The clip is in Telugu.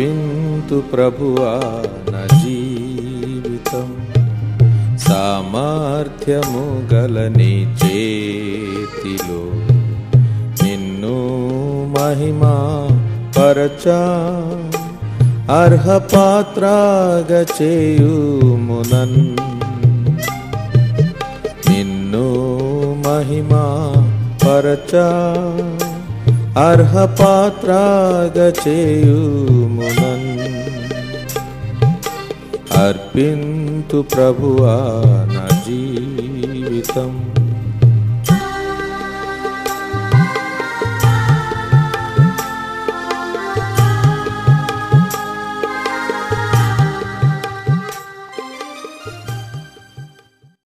అర్పింతు ప్రభువా నా జీవితం, సామర్థ్యము గల నీ చేతిలో నిన్ను మహిమా పరచా, అర్హ పాత్రగా చేయుము నన్ను, నిన్ను మహిమా పరచా, అర్హ పాత్రగా చేయుము నన్ను. అర్పింతు ప్రభువా నా జీవితం.